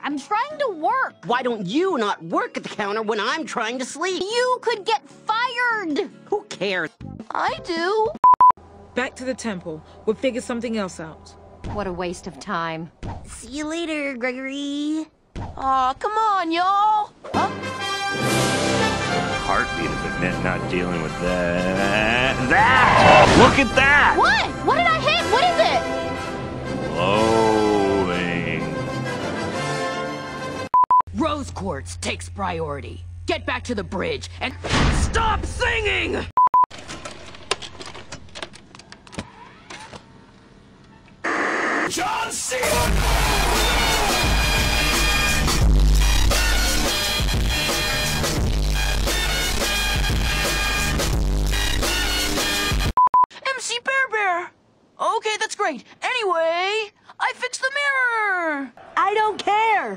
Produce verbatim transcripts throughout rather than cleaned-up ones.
I'm trying to work. Why don't you not work at the counter when I'm trying to sleep? You could get fired. Who cares? I do. Back to the temple. We'll figure something else out. What a waste of time. See you later, Gregory. Aw, come on, y'all. Huh? Heartbeat if it meant not dealing with that. That! Look at that! What? What did I hit? What is it? Loading. Rose quartz takes priority. Get back to the bridge and stop singing! John Cena! Okay, that's great. Anyway, I fixed the mirror! I don't care!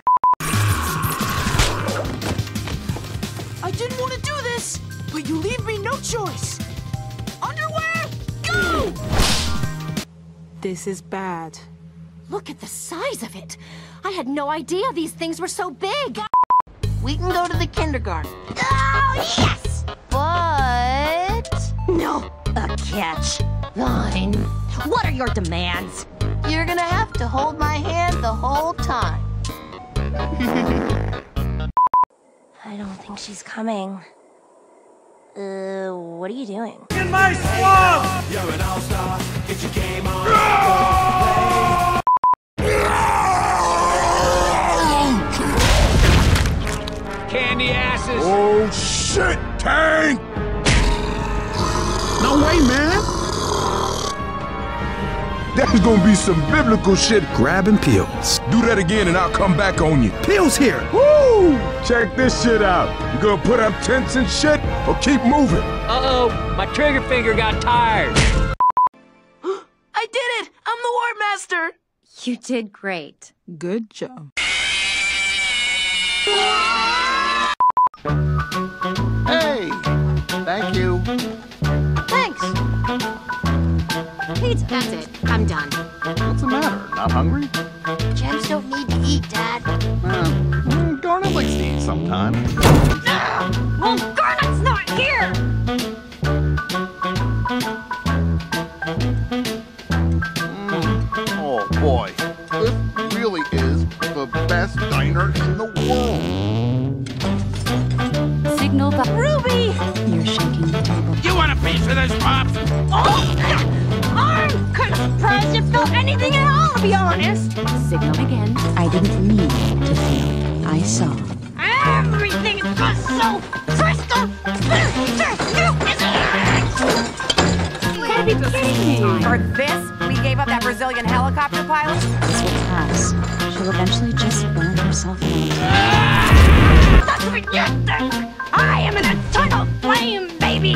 I didn't want to do this, but you leave me no choice. Underwear, go! This is bad. Look at the size of it. I had no idea these things were so big. We can go to the kindergarten. Oh, yes! But... No, a catch. Fine. What are your demands? You're gonna have to hold my hand the whole time. I don't think she's coming. Uh, what are you doing? In my swamp! You're an all-star. Get your game on. Candy asses! Oh shit, Tank! No way, man! That's gonna be some biblical shit. Grabbing pills. Do that again and I'll come back on you. Pills here! Woo! Check this shit out. You gonna put up tents and shit or keep moving? Uh-oh, my trigger finger got tired. I did it! I'm the War Master! You did great. Good job. Hey! Thank you. Thanks. Pizza. That's it. I'm done. What's the matter? Not hungry? Gems don't need to eat, Dad. Uh, Garnet likes to eat sometime. Well, Garnet's not here! Mm. Oh boy, this really is the best diner in the world. Signal the Ruby! You're shaking the table. You want a piece of this, Pops? Oh! I'm kind of surprised it felt anything at all, to be honest. Signal again. I didn't need to feel. I saw. Everything is just so crystal clear. You gotta be kidding me. For this, we gave up that Brazilian helicopter pilot? This will pass. She'll eventually just burn herself out. That's what you think! I am an eternal flame, baby!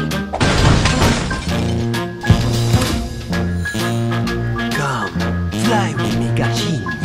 Come, fly with me, Gachin.